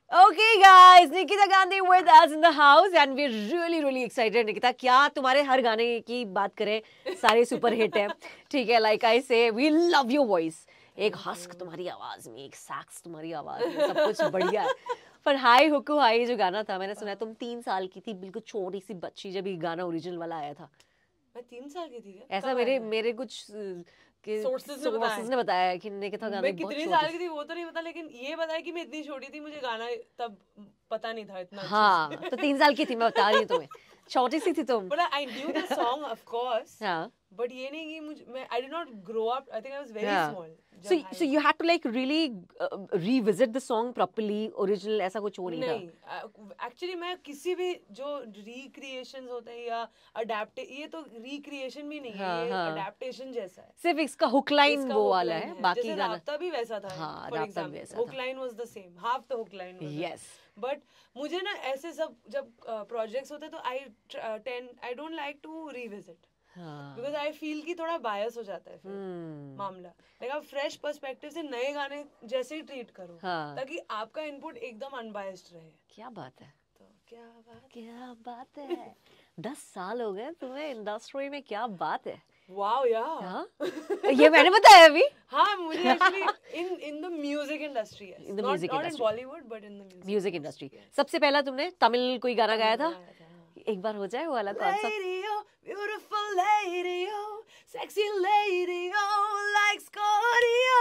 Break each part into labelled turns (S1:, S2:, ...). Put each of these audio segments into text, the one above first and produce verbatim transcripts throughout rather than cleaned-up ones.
S1: Okay, guys, Nikita Gandhi with us in the house and we're really really excited. Nikita, क्या तुम्हारे हर गाने की बात करें, सारे सुपर हिट हैं, ठीक है? Like I say, we love your voice. एक हस्क तुम्हारी आवाज में, एक सैक्स तुम्हारी आवाज में, सब कुछ बढ़िया है. पर हाय हुक्कू हाय जो गाना था, मैंने सुना तुम तीन साल की थी, बिल्कुल छोटी सी बच्ची जब ये गाना ओरिजिनल वाला आया था.
S2: मैं तीन साल की थी क्या?
S1: ऐसा मेरे मेरे कुछ
S2: सोर्सेज ने बताया
S1: ने बताया कि निकिता गांधी
S2: मैं कितनी साल की थी वो तो नहीं पता, लेकिन ये बताया कि मैं इतनी छोटी थी, मुझे गाना तब पता नहीं था इतना.
S1: हाँ तो तीन साल की थी, मैं बता रही हूँ तुम्हें, छोटी सी थी तुम.
S2: But I knew the song of course.
S1: हाँ.
S2: But ये नहीं कि मुझे मैं I did not grow up. I think I was very
S1: yeah.
S2: small.
S1: So so you had to like really uh, revisit the song properly. Original ऐसा कुछ हो नहीं था.
S2: नहीं, actually मैं किसी भी जो recreations होते हैं या adapt ये तो recreation भी नहीं है, ये adaptation जैसा है.
S1: सिर्फ इसका hook line वो वाला है, बाकी
S2: गाना जैसे राब्ता भी वैसा था.
S1: हाँ, राब्ता भी वैसा था.
S2: Hook line was the same, half the hook line was.
S1: Yes.
S2: But मुझे ना ऐसे सब जब projects होते तो I tend I don't like to revisit. Because I feel कि थोड़ा bias हो जाता है फिर मामला. like आप fresh perspective से नए गाने जैसे ही treat करो, ताकि आपका input एकदम unbiased रहे.
S1: क्या बात है.
S2: तो क्या बात
S1: क्या बात है. दस साल हो गए तुम्हें इंडस्ट्री में, क्या बात है.
S2: Wow, yeah.
S1: ये मैंने बताया अभी.
S2: हाँ, मुझे actually in in the music industry, yes.
S1: In the
S2: not,
S1: music
S2: not
S1: industry.
S2: in Bollywood, but in the music.
S1: Music industry. सबसे पहला तुमने तमिल कोई गाना गाया था? एक बार हो जाए वो वाला कौन सा?
S2: Lady, oh, beautiful lady, oh, sexy lady, oh, like Scorpio.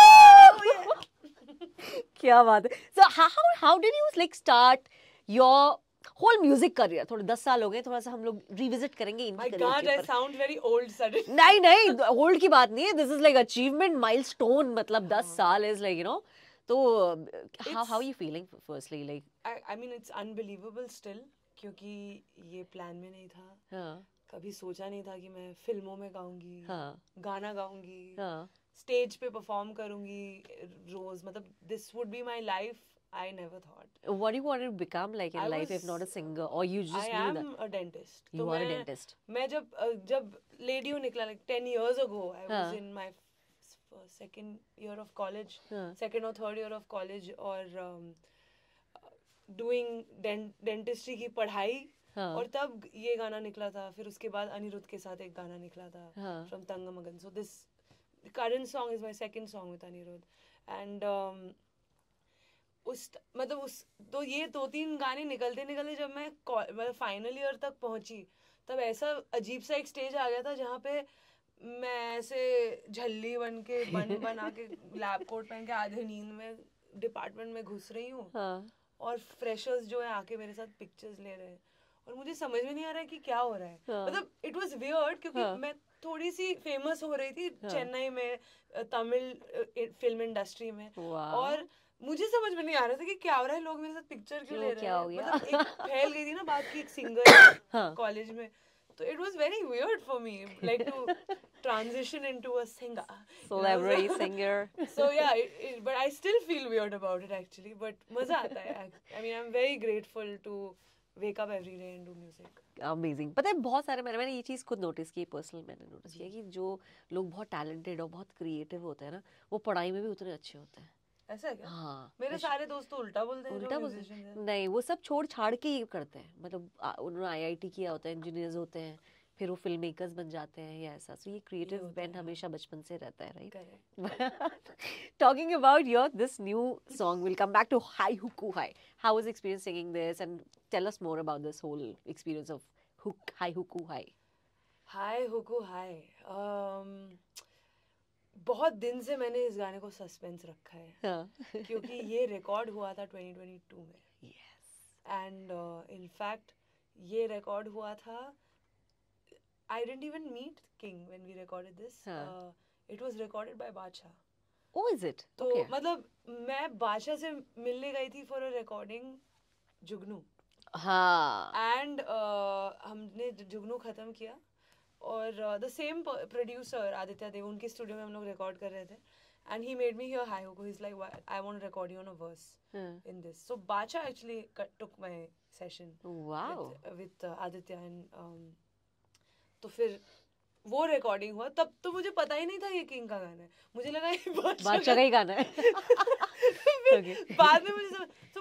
S1: क्या बात है. So how how did you like start your whole music career? थोड़े दस साल हो गए, थोड़ा सा हम लोग revisit करेंगे इनकी
S2: career. My God, I sound very old suddenly.
S1: नहीं नहीं, old की बात नहीं है. This is like achievement milestone. मतलब दस साल is like you know. तो how how are you feeling firstly like?
S2: I I mean it's unbelievable still. क्योंकि ये प्लान में नहीं था. हाँ. कभी सोचा नहीं था कि मैं फिल्मों में गाऊंगी, हाँ. गाना गाऊंगी, हाँ. स्टेज पे परफॉर्म करूंगी रोज, मतलब this would be my life. I never thought.
S1: What do you want to become like in I life was, if not a singer, or you just
S2: I
S1: knew
S2: am
S1: that?
S2: a dentist.
S1: You are a dentist.
S2: मैं जब जब लेडियो निकला like ten years ago, I was हाँ. in my second year of college, हाँ. second or third year of college, और um, doing dentistry की पढ़ाई, हाँ. और तब ये गाना निकला था. फिर उसके बाद अनिरुद्ध के साथ एक गाना निकला था, हाँ. from तंगमगन. So this current song is my second song with Anirudh. And um, उस मतलब उस तो ये दो तीन गाने निकलते निकलते जब मैं मतलब फाइनल ईयर तक पहुंची, तब ऐसा अजीब सा एक स्टेज आ गया था जहाँ पे मैं ऐसे झल्ली बन के बन बना के लैब कोट पहन के आधे नींद में डिपार्टमेंट में घुस रही हूँ, हाँ. और फ्रेशर्स जो है आके मेरे साथ पिक्चर्स ले रहे हैं और मुझे समझ में नहीं आ रहा है कि क्या हो रहा है. हाँ. मतलब इट वाज वियर्ड क्योंकि हाँ. मैं थोड़ी सी फेमस हो रही थी, हाँ. चेन्नई में तमिल फिल्म इंडस्ट्री में, और मुझे समझ में नहीं आ रहा था कि क्या हो रहा है, लोग मेरे साथ पिक्चर क्यों ले रहे हैं. मतलब एक फैल गई थी ना बात की, एक सिंगर कॉलेज में, तो it was very weird for me like to transition into a singer,
S1: celebrity singer.
S2: So yeah, it, it, but I still feel weird about it actually, but मजा आता है. I mean I'm very grateful to wake up every day and do music.
S1: Amazing. पता है बहुत सारे मैंने मैंने ये चीज़ खुद नोटिस की, पर्सनल मैंने नोटिस किया कि जो लोग बहुत टैलेंटेड और बहुत क्रिएटिव होते हैं ना, वो पढ़ाई में भी उतने अच्छे होते हैं.
S2: ऐसा है क्या?
S1: हाँ.
S2: मेरे सारे दोस्त तो उल्टा बोलते हैं.
S1: उल्टा बोलते हैं? नहीं, वो सब छोड़ छाड़ के ही करते हैं. मतलब उन्होंने आईआईटी किया होता है, इंजीनियर्स होते हैं, फिर वो फिल्म मेकर्स बन जाते हैं या ऐसा. सो ये क्रिएटिव बेंट हमेशा बचपन से रहता है, right? Talking about your this new song, will come back to हाय हुक्कू हाय. How was experience singing this and tell us more about this whole experience of हुक हाय हुक्कू हाय.
S2: हाय हुक्कू हाय, बहुत दिन से मैंने इस गाने को सस्पेंस रखा है, हाँ. क्योंकि ये रिकॉर्ड हुआ था twenty twenty-two में.
S1: Yes.
S2: And uh, in fact ये रिकॉर्ड हुआ था, I didn't even meet King when we recorded this. हाँ. Uh, it was recorded by बादशाह.
S1: Oh, is it?
S2: तो
S1: okay.
S2: मतलब मैं बादशाह से मिलने गई थी for a recording जुगनू.
S1: हाँ.
S2: And uh, हमने जुगनू खत्म किया और the same producer Aditya Dev, उनके स्टूडियो में हम लोग रिकॉर्ड कर रहे थे, and he made me hear हाय हुक्कू. He is like I want to record you on a verse in this. So Badshah actually took my session with Aditya, and तो फिर वो रिकॉर्डिंग हुआ. तब तो मुझे पता ही नहीं था ये किंग का गाना है, मुझे लगा ये बादशाह
S1: का ही गाना है.
S2: बाद में मुझे तो मुझे लगा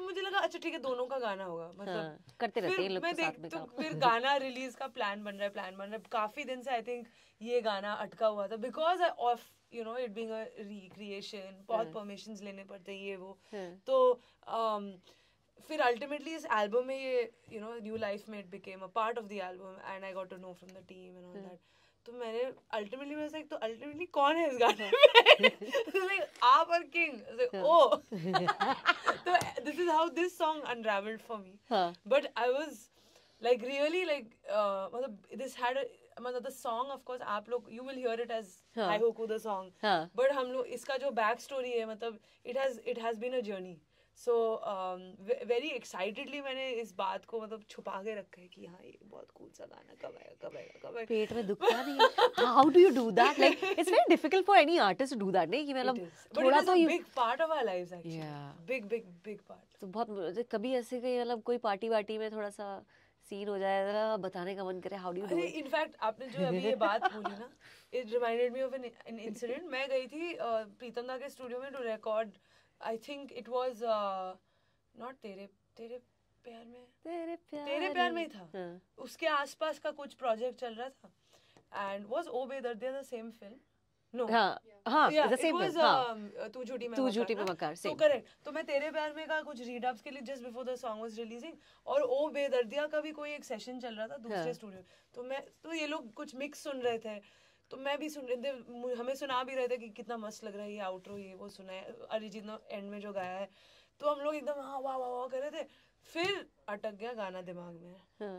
S2: अच्छा ठीक है दोनों का गाना होगा मतलब
S1: हाँ, करते रहते हैं लोग
S2: मैं देख तो फिर गाना रिलीज का प्लान बन रहा है प्लान बन रहा है काफी दिन से आई थिंक ये गाना अटका हुआ था because of you know it being a recreation बहुत परमिशंस लेने पड़ते हैं ये वो तो um, फिर अल्टीमेटली इस एल्बम में ये यू नो न्यू लाइफ में it became a part of the album and I got to know from the team and all that तो मैंने अल्टीमेटली मैं लाइक तो अल्टीमेटली कौन है इस गाने में लाइक आप और किंग ओ तो this is how this song unraveled for me but I was like really like मतलब दिस हैड मतलब द सॉन्ग ऑफ कोर्स आप लोग you will hear it as I होकू द सॉन्ग बट हम लोग इसका जो बैक स्टोरी है मतलब it has it has been a journey so very excitedly मैंने इस बात को मतलब छुपा के रखा है कि हाँ ये बहुत कूल सा गाना कब आएगा कब आएगा कब आएगा
S1: पेट में दुखता नहीं है how do you do that like it's very difficult for any artist to do that नहीं कि मतलब थोड़ा तो
S2: big part of our lives actually big big big part
S1: तो बहुत कभी ऐसे कहीं मतलब कोई पार्टी वार्टी में थोड़ा सा सीन हो जाए जरा बताने का मन करे how do you do it
S2: in fact आपने जो अभी ये बात बोली ना it reminded me of an incident मैं गई थी प्रीतम दा के स्टूडियो में to record I think it was not तेरे तेरे प्यार में
S1: तेरे प्यार
S2: तेरे प्यार में ही था
S1: हाँ.
S2: उसके आसपास का कुछ प्रोजेक्ट चल रहा था एंड वाज ओ बेदर्दिया द सेम फिल्म नो
S1: हाँ हाँ द सेम
S2: फिल्म हाँ तू झूठी में
S1: तू झूठी में मकार
S2: तो करेक्ट तो मैं तेरे प्यार में का कुछ रीडअप्स के लिए just before the song was releasing और ओ बेदर्दिया का भी कोई एक सेशन चल रहा था दूसरे स्टूडियो तो मैं तो ये लोग कुछ मिक्स सुन रहे थे तो मैं भी सुन रहे थे हमें सुना भी रहे थे कि कितना मस्त लग रहा है ये आउटरो ये वो सुना है अरिजीत ने एंड में जो गाया है तो हम लोग एकदम हाँ वाह वाह वाह कर रहे थे फिर अटक गया गाना दिमाग में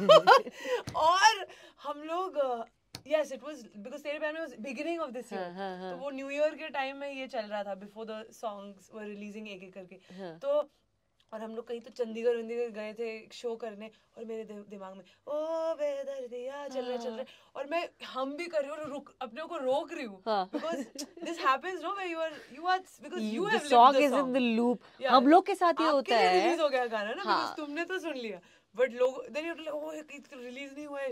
S2: और हम लोग यस इट वाज बिकॉज तेरे प्यार में was beginning of this year तो वो न्यू ईयर के टाइम में ये चल रहा था before the songs were releasing एक एक करके तो और हम लोग कहीं तो चंडीगढ़ वंडीगढ़ गए थे शो करने और मेरे दिमाग में ओ बेदर्दिया चल रहे चल रहे और मैं हम भी कर रही हूँ रुक अपने को रोक रही हूँ because this happens no when you are you are because you have lived the song is in the loop
S1: हम लोग के साथ ये होता है
S2: रिलीज हो गया गाना ना बिकॉज तुमने तो सुन लिया बट लोग then you like oh release नहीं हुआ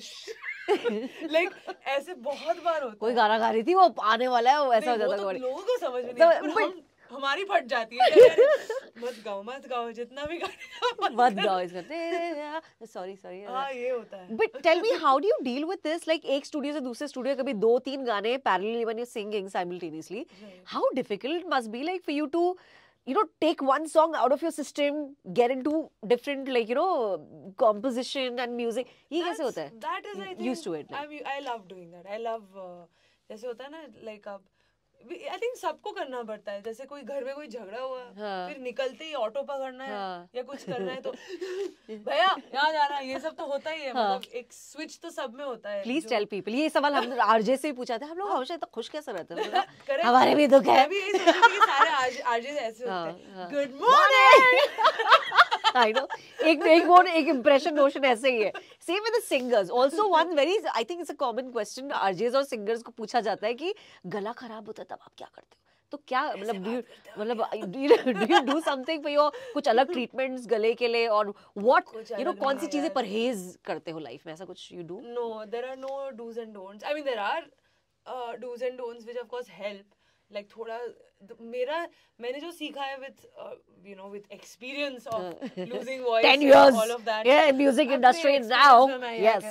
S2: है लाइक ऐसे बहुत बार होता है
S1: कोई गाना गा रही थी वो आने वाला है वो ऐसा हो जाता है
S2: लोगों को समझ में नहीं आता हमारी फट जाती है मत गाओ मत गाओ जितना भी गाना
S1: मत गाओ इसका सॉरी सॉरी
S2: हाँ ये होता है
S1: but tell me how do you deal with this like एक स्टूडियो से दूसरे स्टूडियो कभी दो तीन गाने parallelly when you singing simultaneously how difficult must be like for you to you know take one song out of your system get into different like you know composition and music ये कैसे होता है
S2: that is I think
S1: used to it
S2: like. I, I love doing that I love uh, जैसे होता है ना like आप I think सबको करना पड़ता है जैसे कोई घर में कोई झगड़ा हुआ हाँ. फिर निकलते ही ऑटो पकड़ना है हाँ. या कुछ करना है तो भैया यहाँ जाना है ये सब तो होता ही है हाँ. मतलब एक स्विच तो सब में होता है
S1: प्लीज टेल पीपल ये सवाल हम आरजे से भी पूछा था हम लोग हमेशा इतना खुश कैसे रहते हैं हमारे भी दुख है
S2: अभी यही सोच रही सारे आरजे ऐसे होते हैं गुड मॉर्निंग
S1: I know एक एक वो एक impression notion ऐसे ही है same with the singers also one very I think it's a common question R Js और singers को पूछा जाता है कि गला खराब होता है तब आप क्या करते हो तो क्या मतलब मतलब do you do something for your कुछ अलग treatments गले के लिए और what you know कौन सी चीजें परहेज करते हो लाइफ में ऐसा कुछ you do
S2: no there are no do's and don'ts I mean there are uh, do's and don'ts which of course help like थोड़ा मेरा मैंने जो सीखा है with uh, you know with experience of losing voice
S1: ten years
S2: all of that
S1: yeah music industry now yes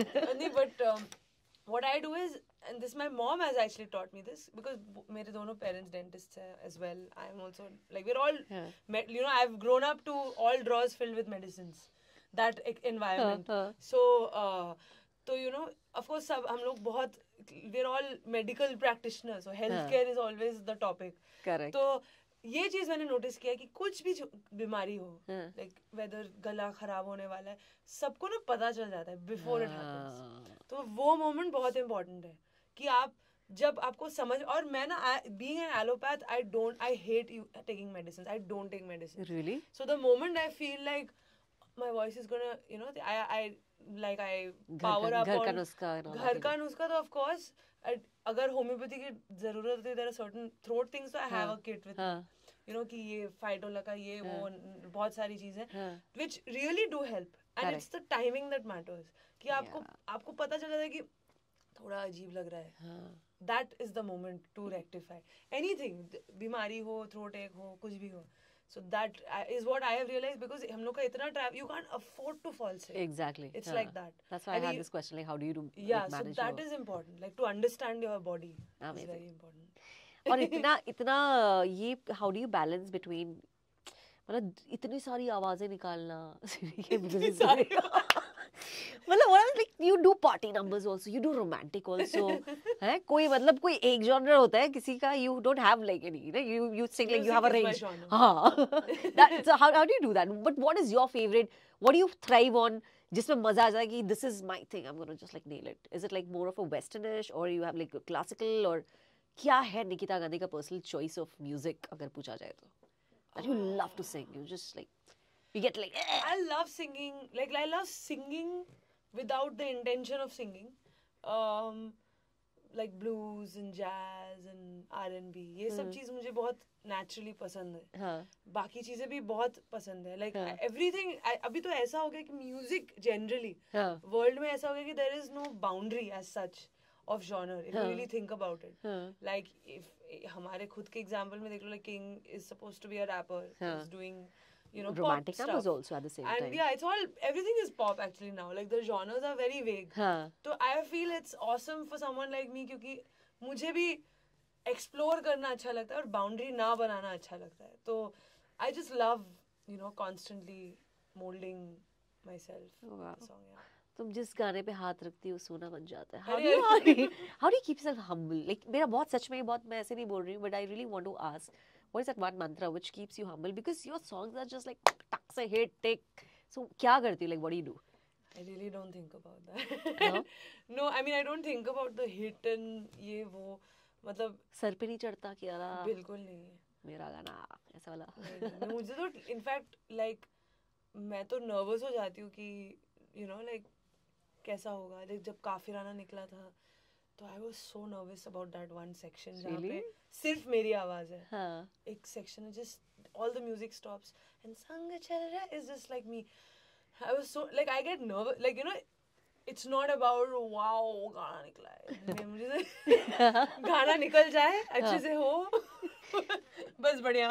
S2: but um, what I do is and this my mom has actually taught me this because मेरे दोनों parents dentists हैं as well I am also like we're all yeah. you know I've grown up to all drawers filled with medicines that environment uh, uh. so uh, तो you know of course सब हम लोग बहुत we're all medical practitioners so healthcare is always the topic
S1: correct
S2: तो ये चीज मैंने notice किया कि कुछ भी बीमारी हो लाइक वेदर गला खराब होने वाला है सबको ना पता चल जाता है बिफोर इट हैपेंस तो वो मोमेंट बहुत इंपॉर्टेंट है कि आप जब आपको समझ और मैं ना being an allopath I don't I hate you taking medicine I don't take medicine
S1: really
S2: so the moment I feel like my voice is gonna you know I I like I power up
S1: घर
S2: on
S1: का नुस्खा
S2: घर का नुस्खा तो of course अगर homeopathy की जरूरत होती है there are certain throat things so I have a kit with me you know कि ये फाइडोला का ये वो बहुत सारी चीजें which really do help and it's the timing that matters कि आपको आपको पता चल जाता है कि थोड़ा अजीब लग रहा है that is the moment to rectify anything बीमारी हो throat ache हो कुछ भी हो So that uh, is what I have realized, because हम लोग का इतना travel, you can't afford to fall sick.
S1: Exactly.
S2: It's
S1: yeah.
S2: like that.
S1: That's why
S2: And
S1: I had
S2: you-
S1: this question, like, how do you do
S2: Yeah,
S1: like,
S2: so
S1: manage
S2: that
S1: your...
S2: is important. Like to understand your body
S1: Amazing.
S2: is very important.
S1: और इतना इतना ये how do you balance between मतलब इतनी सारी आवाजें निकालना
S2: इतनी सारी
S1: मतलब what like you do party numbers also, you do romantic also है कोई मतलब कोई एक genre होता है किसी का, you don't have like any, you know, you you sing like you have a
S2: Music is my
S1: range.
S2: genre.
S1: हाँ that so how how do you do that, but what is your favorite, what do you thrive on जिसमें मजा आ जाए कि this is my thing, I'm gonna just like nail it? Is it like more of a westernish or you have like a classical, or क्या है निकिता गांधी का personal choice of music अगर पूछा जाए तो, that you love to sing, you just like you get like eh.
S2: I love singing, like I love singing without the intention of singing, um, like blues and jazz and R and B, ये सब चीज मुझे बहुत naturally पसंद है.
S1: हाँ.
S2: बाकी चीजें भी बहुत पसंद है, like
S1: हाँ.
S2: everything. I, अभी तो ऐसा हो गया कि music generally
S1: हाँ.
S2: world में ऐसा हो गया कि there is no boundary as such of genre if
S1: हाँ.
S2: you really think about it.
S1: हाँ.
S2: Like if हमारे खुद के example में देख लो, like King is supposed to be a rapper,
S1: हाँ.
S2: he's doing, you know,
S1: romantic
S2: pop
S1: numbers
S2: stuff.
S1: also at the same
S2: And
S1: time.
S2: yeah, it's all, everything is pop actually now. Like the genres are very vague.
S1: हाँ.
S2: So I feel it's awesome for someone like me, क्योंकि मुझे भी explore करना अच्छा लगता है और boundary ना बनाना अच्छा लगता है. तो I just love, you know, constantly molding myself.
S1: Oh, wow.
S2: The song, yeah.
S1: तुम जिस गाने पे हाथ रखती हो सोना बन जाता है. How
S2: अरे,
S1: do you how do you, how do you keep yourself humble? Like मेरा बहुत सच में बहुत, मैं ऐसे नहीं बोल रही हूँ, but I really want to ask, what is that one mantra which keeps you humble? Because your songs are just like tuck से hit take. So क्या करती हो? Like what do you do?
S2: I really don't think about that.
S1: No?
S2: No, I mean I don't think about the hit and ये वो, मतलब
S1: sir पे नहीं चढ़ता कि यार
S2: बिल्कुल नहीं है
S1: मेरा गाना ऐसा वाला.
S2: नहीं, मुझे तो इनफैक्ट लाइक मैं तो नर्वस हो जाती हूँ कि यू नो लाइक कैसा होगा. लाइक जब काफिराना निकला था तो I was so nervous about that one section जहाँ पे सिर्फ मेरी आवाज है.
S1: हाँ.
S2: एक सेक्शन है just all the music stops and song चल रहा है, is just like me. I was so like I get nervous, like you know it's not about wow गाना निकला है, मुझे गाना निकल जाए अच्छे से हो बस बढ़िया.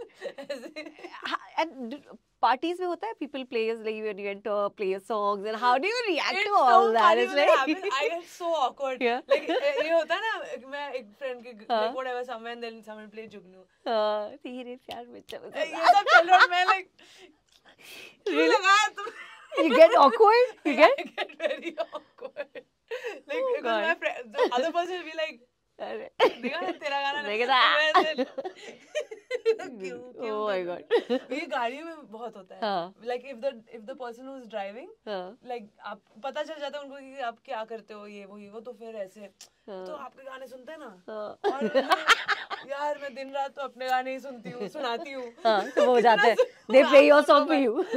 S1: And parties में होता है, people players like when you enter play your songs and how do you react
S2: It's
S1: to all
S2: so
S1: that?
S2: funny
S1: It's
S2: when it
S1: like
S2: happens. I get so awkward.
S1: Yeah.
S2: Like ये होता है ना, मैं एक friend के
S1: हाँ.
S2: like whatever somewhere and then someone play जुगनू.
S1: हाँ, तेरे प्यार में चल
S2: ये सब चल रहा है, मैं like क्यों लगाया तुम?
S1: You get awkward? You get?
S2: I get very awkward. Like
S1: Oh,
S2: because
S1: God.
S2: my friend, the other person will be like,
S1: अरे.
S2: देखा ना तेरा गाना
S1: देखा
S2: ना. क्यों क्यों?
S1: Oh my God.
S2: ये गाड़ियों में बहुत होता है.
S1: हाँ.
S2: Like if the if the person who is driving,
S1: हाँ.
S2: like आप पता चल जाता है उनको कि आप क्या करते हो, ये वो ये वो, तो फिर ऐसे
S1: हाँ.
S2: तो आपके गाने सुनते हैं ना.
S1: हाँ.
S2: और मैं, यार मैं दिन रात तो अपने गाने ही सुनती हूँ, सुनाती हूँ.
S1: हाँ, तो वो हो जाते हैं. They play your song for you.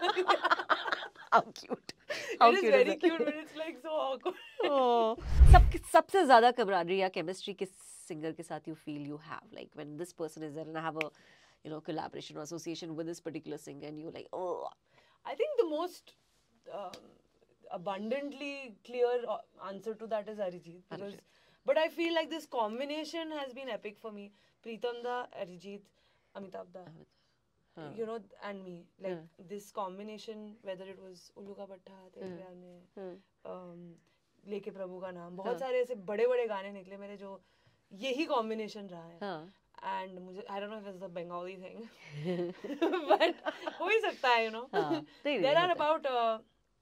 S1: How cute. How
S2: It is
S1: cute
S2: very
S1: is
S2: cute,
S1: it?
S2: but it's like so awkward.
S1: Oh. सब सबसे ज्यादा camaraderie या chemistry किस singer के साथ you feel you have, like when this person is there and I have a, you know, collaboration or association with this particular singer and you like, oh.
S2: I think the most um, abundantly clear uh, answer to that is Arijit. Because, but I feel like this combination has been epic for me. Pritam da, Arijit, Amitabh da,
S1: हाँ.
S2: you know, and me. Like
S1: हाँ.
S2: this combination, whether it was Ullu Ka Bhatta, Tere
S1: हाँ.
S2: Pyar Mein,
S1: हाँ.
S2: um, लेके प्रभु का नाम, बहुत
S1: हाँ.
S2: सारे ऐसे बड़े बड़े गाने निकले मेरे जो यही combination रहा है.
S1: हाँ.
S2: And मुझे I don't know if it's the Bengali thing, but हो ही सकता है, you know.
S1: हाँ. नहीं, नहीं,
S2: There are
S1: होता है.
S2: about uh,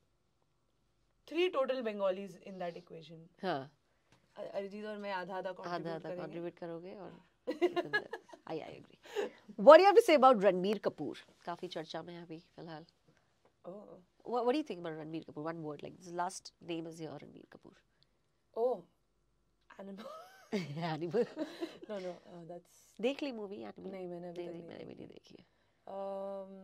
S2: three total Bengalis in that equation.
S1: हाँ.
S2: अ- अरिजीत और मैं आधा आधा
S1: आधा
S2: contribute
S1: आधा
S2: करेंगे.
S1: contribute करोगे और I I agree. What do you have to say about Ranbir Kapoor? काफी चर्चा में है अभी फिलहाल.
S2: Oh,
S1: What, what do you think about Ranbir Kapoor? One word, like his last name is here, Ranbir Kapoor.
S2: oh, animal.
S1: Animal.
S2: No, no, uh, that's
S1: देख ली movie Animal?
S2: नहीं, मैंने अभी
S1: नहीं
S2: तक
S1: नहीं
S2: नहीं
S1: मैंने भी नहीं देखी है.
S2: um,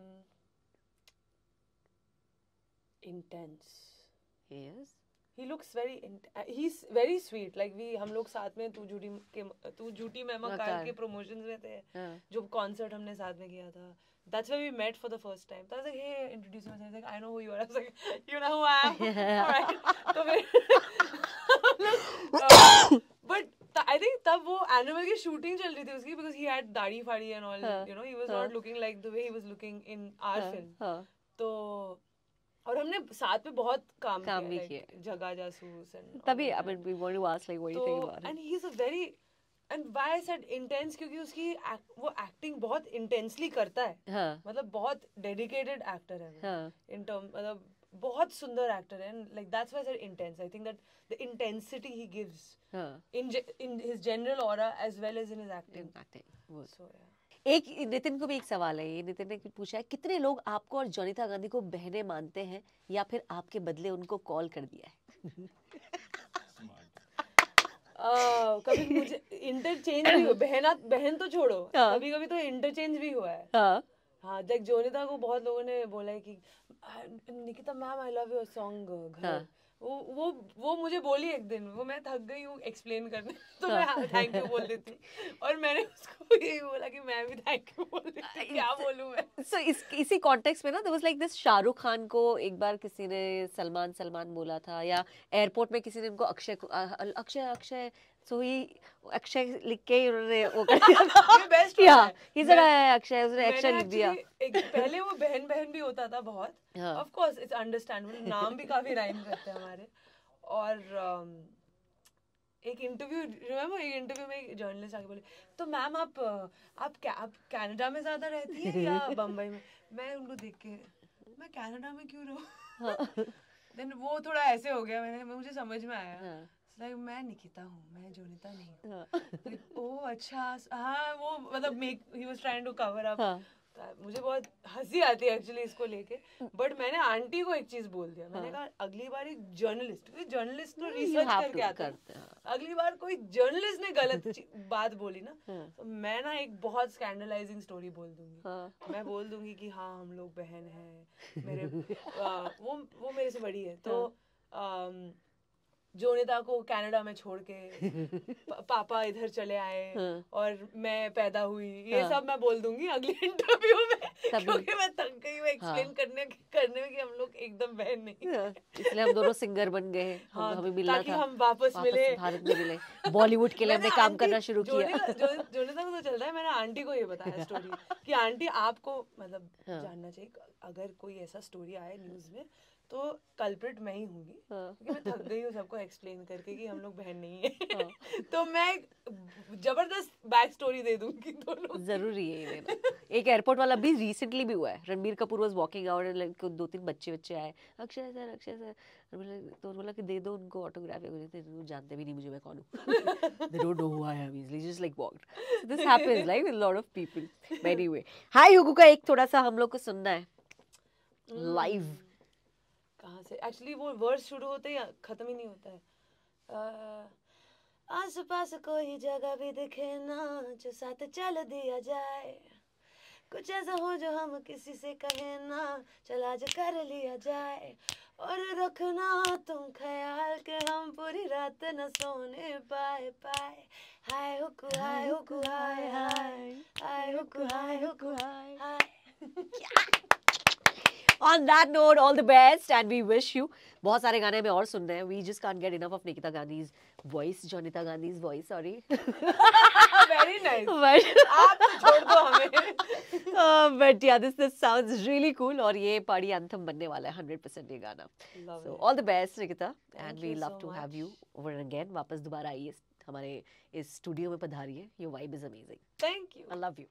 S2: intense.
S1: He is.
S2: He looks very int- uh, he's very sweet. Like we हम लोग साथ में तू झूठी के तू झूठी मैं मकार
S1: मकार.
S2: के promotions में थे.
S1: हाँ.
S2: जो concert हमने साथ में किया था. That's where we met for the first time. So I was like, hey, introduce yourself. I was like, I know who you are. I was like, you know who I am. All right. तो फिर, uh, but I think तब वो animal की shooting चल रही थी उसकी, because he had दाढ़ी फाड़ी and all, you know, he was not looking like the way he was looking in our film. तो और हमने साथ में बहुत काम,
S1: काम
S2: किया,
S1: like,
S2: like, जगा जासूस and
S1: तभी I mean we want to ask like what do you think about it?
S2: And he's a very, and why I said intense, क्योंकि उसकी act, वो acting बहुत intensely करता है.
S1: हाँ.
S2: मतलब बहुत dedicated actor है.
S1: हाँ.
S2: In term, मतलब बहुत सुंदर actor है, and like that's why I said intense. I think that the intensity he gives
S1: हाँ.
S2: in in his general aura as well as in his acting.
S1: In acting.
S2: So yeah.
S1: एक नितिन को भी एक सवाल है, ये नितिन ने पूछा है, कितने लोग आपको और जोनिता गांधी को बहनें मानते हैं या फिर आपके बदले उनको कॉल कर दिया है?
S2: uh, कभी मुझे इंटरचेंज भी हुआ, बहना बहन तो छोड़ो, कभी कभी तो इंटरचेंज भी हुआ है. हाँ हाँ, देख जोनिता को बहुत लोगों ने बोला है कि Nikita ma'am I love your song घर. वो वो वो मुझे बोली एक दिन, वो मैं थक गई हूँ एक्सप्लेन करने, तो मैं थैंक यू बोल देती हूँ, और मैंने उसको यही बोला कि मैं भी थैंक यू बोल देती हूँ, क्या बोलूँ मैं.
S1: so, इस इसी कॉन्टेक्स्ट में ना there was like this Shahrukh Khan को एक बार किसी ने सलमान सलमान बोला था, या एयरपोर्ट में किसी ने उनको अक्षय अक्षय अक्षय सो ये अक्षय लिख के उन्होंने वो कर दिया था.
S2: बेस्ट
S1: या ही सेड अक्षय, उसने अक्षय लिख दिया.
S2: पहले वो बहन बहन भी होता था बहुत, ऑफ कोर्स इट्स अंडरस्टैंडेबल, नाम भी काफी राइम करते हैं हमारे. और एक इंटरव्यू, रिमेम्बर एक इंटरव्यू में एक जर्नलिस्ट आके बोले, तो मैम आप आप क्या आप कनाडा में ज्यादा रहती हैं या बम्बई में? मैं उनको देख के, मैं कनाडा में क्यों रहूं? देन वो थोड़ा ऐसे हो गया, मैंने मुझे समझ में आया, लाइक मैं निकिता हूँ, मैं जोनिता नहीं. ओह अच्छा, हाँ वो मतलब make he was trying to cover up. मुझे बहुत हंसी आती है एक्चुअली इसको लेके, बट मैंने आंटी को एक चीज बोल दिया, मैंने कहा अगली बार एक जर्नलिस्ट, क्योंकि जर्नलिस्ट तो रिसर्च करके आता है, अगली बार कोई जर्नलिस्ट ने गलत बात बोली ना, तो मैं ना एक बहुत स्कैंडलाइजिंग स्टोरी बोल दूंगी. मैं बोल दूंगी कि हाँ हम लोग बहन हैं, मेरे वो वो मेरे से बड़ी है, तो जोनिता को कनाडा में छोड़ के पापा इधर चले आए और मैं पैदा हुई, ये सब मैं बोल दूंगी अगले इंटरव्यू में, क्योंकि मैं थक गई हूँ एक्सप्लेन करने करने में कि हम लोग एकदम बहन नहीं.
S1: इसलिए हम दोनों सिंगर बन गए, हम हमें मिलना था,
S2: ताकि हम वापस मिले,
S1: भारत में मिले, बॉलीवुड के लिए हमने काम करना शुरू किया.
S2: जोनिता को तो चलता है, मैंने आंटी को ये बताया स्टोरी कि आंटी आपको मतलब जानना चाहिए, अगर कोई ऐसा स्टोरी आए न्यूज में तो कल्प्रिट मैं ही होंगी, क्योंकि मैं थक गई हूँ सबको एक्सप्लेन करके कि हम लोग बहन नहीं है. तो मैं जबरदस्त बैक स्टोरी दे दूंगी दोनों. जरूरी है ये देना.
S1: एक एयरपोर्ट वाला भी रिसेंटली भी हुआ है, Ranbir Kapoor was walking out and दो तीन बच्चे बच्चे आए, अक्षय सर अक्षय सर, तो बोला कि दे दो उनको ऑटोग्राफ. वो जानते भी नहीं मुझे, मैं कौन हूँ, they don't know who I am, easily just like walked. So this happens like with lot of people. Anyway, हाय हुगू का एक थोड़ा सा हम लोग को सुनना है लाइव.
S2: कहाँ से एक्चुअली वो वर्ड शुरू होते ही खत्म ही नहीं होता है. आस पास कोई जगह भी दिखे ना, जो साथ चल दिया जाए, कुछ ऐसा हो जो हम किसी से कहे ना, चला जो कर लिया जाए, और रखना तुम ख्याल के हम पूरी रात न सोने पाए पाए. हाय हुकू हाय हुकू हाय हाय हाय हुकू हाय हुकू हाय हाय.
S1: On that note, all the best and we wish you. बहुत सारे गाने हमें और सुनने हैं. We just can't get enough of Nikita Gandhi's voice, Jonita Gandhi's voice. Sorry.
S2: Very nice. But आप तो छोड़ दो हमें.
S1: uh, but yeah, this this sounds really cool. और ये party anthem बनने वाला है one hundred percent ये गाना.
S2: Love
S1: so
S2: it.
S1: all the best, Nikita.
S2: Thank
S1: and we
S2: you
S1: love
S2: so
S1: to
S2: much.
S1: have you over again. वापस दोबारा आइए हमारे इस स्टूडियो में पधारिए. Your vibe is amazing.
S2: Thank you.
S1: I love you.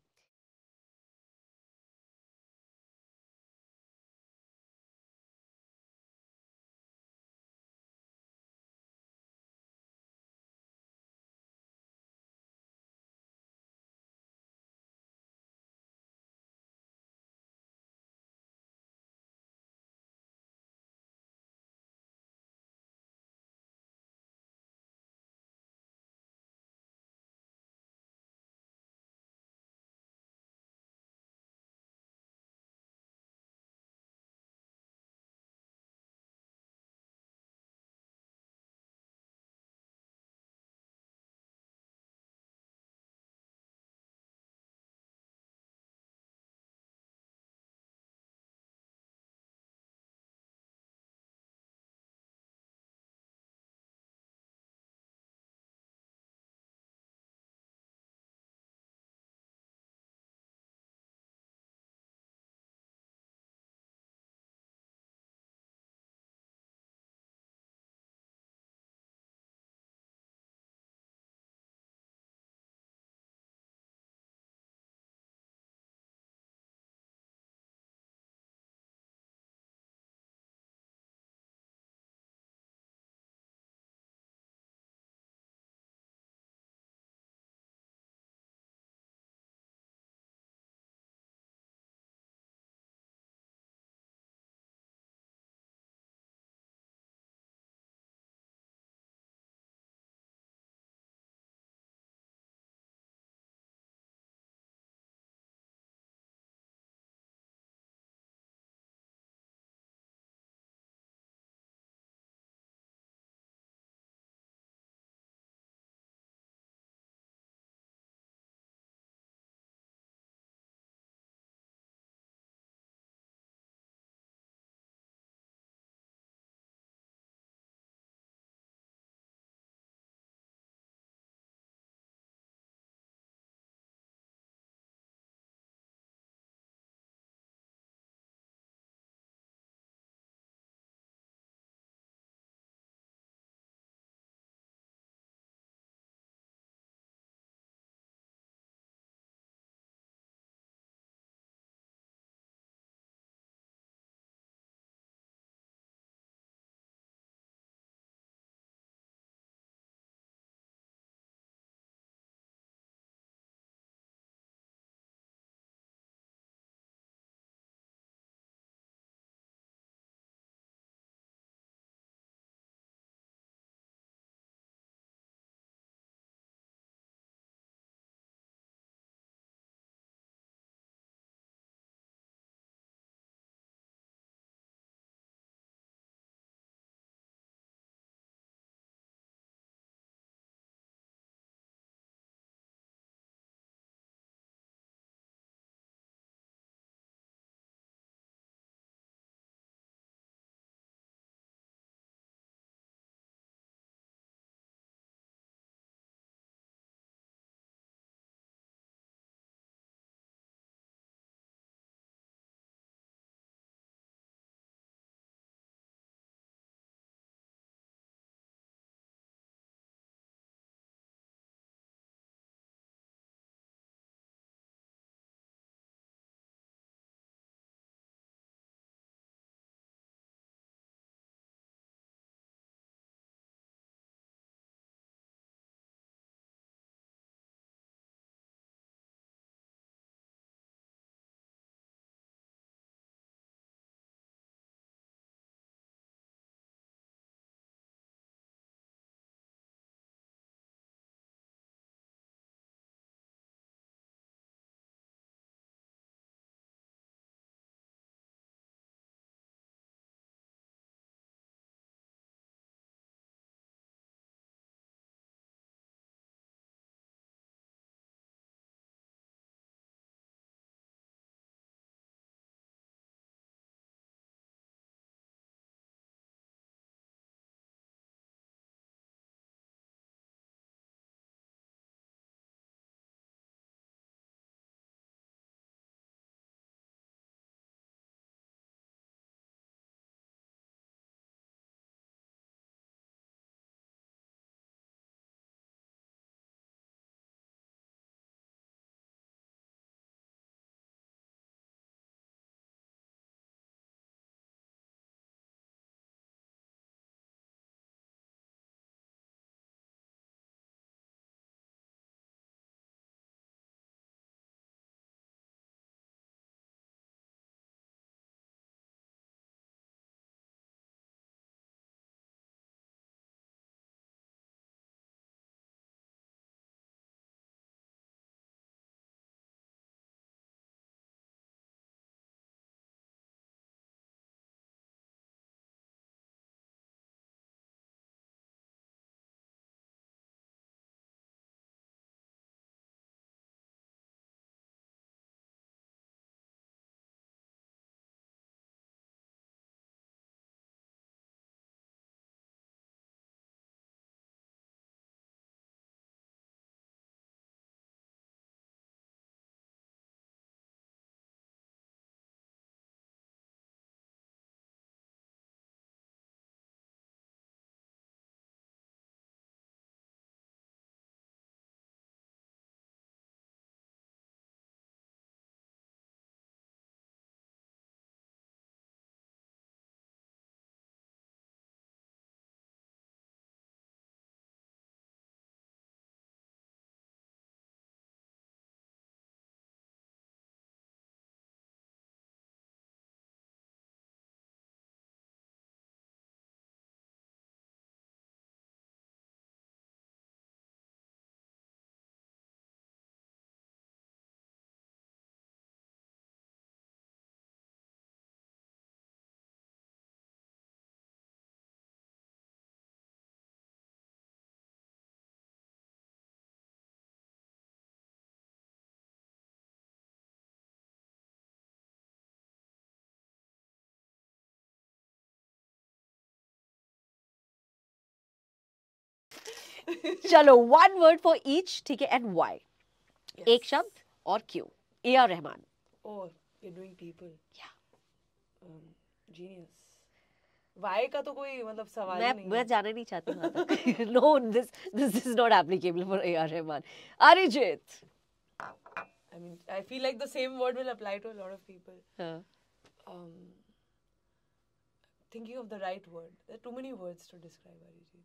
S1: चलो one word for each, ठीक है, and why? एक शब्द और क्यों? A R Rahman.
S2: Oh, you're doing people.
S1: Yeah.
S2: Um, genius. Why का तो कोई मतलब सवाल
S1: मैं
S2: ही नहीं
S1: मैं
S2: है.
S1: जाने नहीं चाहती वहाँ तक. No, this this is not applicable for A R Rahman. Arijit.
S2: I mean, I feel like the same word will apply to a lot of people.
S1: हाँ.
S2: Um, thinking of the right word. There are too many words to describe Arijit.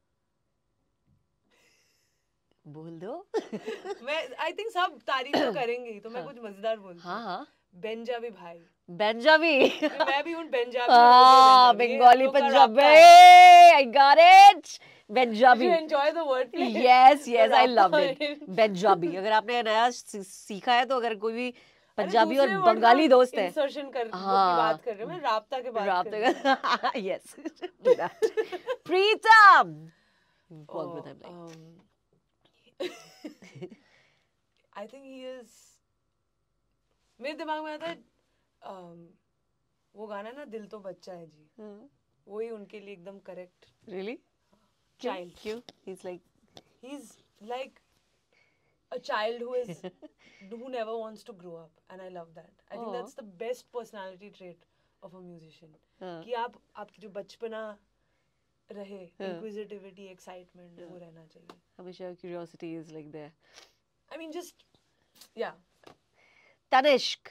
S1: बोल दो.
S2: मैं I think सब तारीफ तो करेंगे ही, तो मैं कुछ मजेदार बोलती हूँ.
S1: हाँ हाँ.
S2: बेंजाबी भाई.
S1: बेंजाबी.
S2: मैं भी उन बेंजाबी.
S1: हाँ, Bengali Punjabi. I got it. बेंजाबी.
S2: Did you enjoy the wordplay?
S1: Yes, yes, I loved it. बेंजाबी. अगर आपने नया सीखा है तो अगर कोई भी पंजाबी और बंगाली दोस्त है.
S2: इंसर्शन कर की
S1: हाँ.
S2: बात कर रहे हैं. मैं राब्ता के बात कर रही हूँ.
S1: राब्ता. Yes. Do that. Pritam. Work with him like.
S2: Um, I think he is. मेरे दिमाग में आता है um, वो गाना ना दिल तो बच्चा है जी. वही उनके लिए एकदम करेक्ट.
S1: Really?
S2: Child.
S1: क्यों? He's like.
S2: He's like a child who is who never wants to grow up, and I love that. I think that's the best personality trait of a musician. कि आप आपकी जो बचपना रहे, inquisitivity, excitement, वो रहना चाहिए.
S1: हमेशा curiosity is like there.
S2: I mean, just yeah.
S1: Tanishq.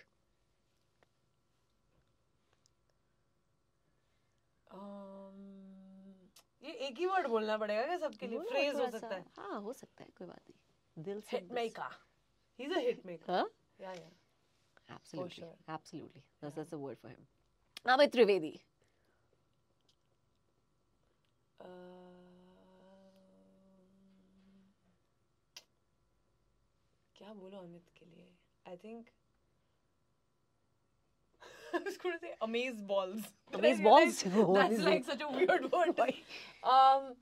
S2: Um, ये एक ही वर्ड बोलना पड़ेगा क्या सबके लिए? फ्रेज हो सकता है.
S1: हाँ, हो सकता है, कोई बात नहीं. दिल से.
S2: Hitmaker. He's a hitmaker.
S1: हाँ?
S2: Yeah, yeah.
S1: Absolutely.
S2: For sure.
S1: Absolutely. That's that's a word for him. Amit Trivedi.
S2: क्या बोलो अमित के लिए? I think I was going to say amaze balls.
S1: Amaze balls?
S2: That's like such a weird word. um,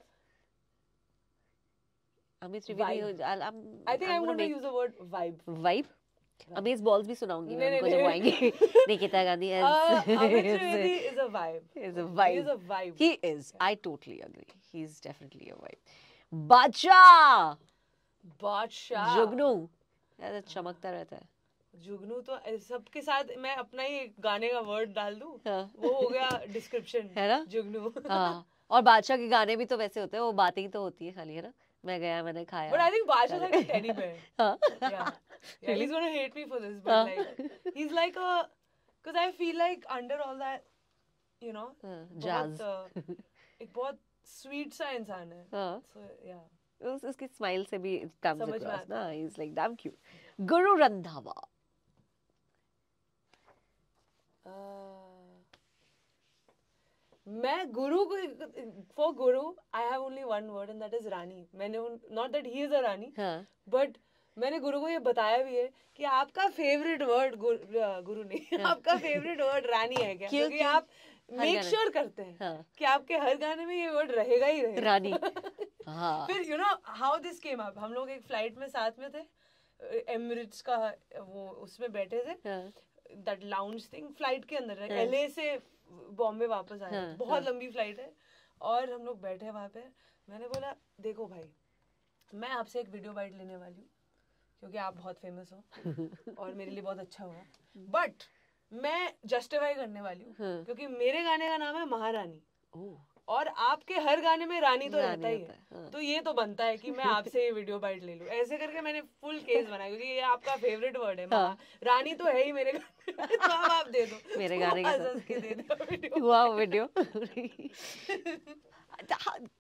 S1: Amit Trivedi. I'll, I'm,
S2: I think I'm, I'm going to use the word vibe.
S1: Vibe? Amaze balls भी सुनाऊंगी मैं उनको जब आएंगे. Nikita Gandhi.
S2: Amit Trivedi is a vibe.
S1: Is a vibe.
S2: He is a vibe.
S1: He is. I totally agree. He's definitely a vibe. Badshah.
S2: Badshah.
S1: जुगनू. ऐसा चमकता रहता है.
S2: जुगनू तो सबके साथ मैं अपना ही गाने का वर्ड डाल दूं. वो हो गया डिस्क्रिप्शन. है ना? जुगनू.
S1: हाँ. और बादशाह के गाने भी तो वैसे होते हैं. वो बातें ही तो होती है खाली, है ना? मैं गया, मैंने खाया.
S2: But I think Badshah is like a teddy bear. हाँ. Yeah. Yeah, he's gonna hate me for this, but like he's like a, because I feel like under all that, you know,
S1: jazz.
S2: एक बहुत sweet सा इंसान है.
S1: हाँ.
S2: So yeah.
S1: उस उसकी smile से भी it comes across ना. He's like damn cute. Guru Randhawa.
S2: मैं गुरु को for Guru I have only one word and that is Rani. मैंने not that he is a Rani, but मैंने गुरु को ये बताया भी है कि आपका फेवरेट वर्ड गुरु नहीं, आपका फेवरेट वर्ड रानी है क्या? क्योंकि आप मेक श्योर करते हैं कि आपके हर गाने में ये वर्ड रहेगा ही रहेगा.
S1: रानी.
S2: फिर you know how this came up. हम लोग एक फ्लाइट में साथ में थे, एमिरेट्स का वो उसमें बैठे थे, दैट लाउंज थिंग फ्लाइट के अंदर. एलए से बॉम्बे वापस आए, बहुत लंबी फ्लाइट है और हम लोग बैठे वहां पे. मैंने बोला देखो भाई, मैं आपसे एक वीडियो बाइट लेने वाली हूँ क्योंकि आप बहुत फेमस हो और मेरे लिए बहुत अच्छा हुआ, बट मैं जस्टिफाई करने वाली हूँ क्योंकि मेरे गाने का नाम है महारानी और आपके हर गाने में रानी तो रहता ही है, तो ये तो बनता है कि मैं आपसे ये वीडियो बाइट ले लूं. ऐसे करके मैंने फुल केस बनाया क्योंकि ये आपका फेवरेट वर्ड है. हाँ. रानी तो है ही मेरे गाने में, तो अब आप दे दो
S1: मेरे गाने
S2: के साथ.
S1: वाह वीडियो.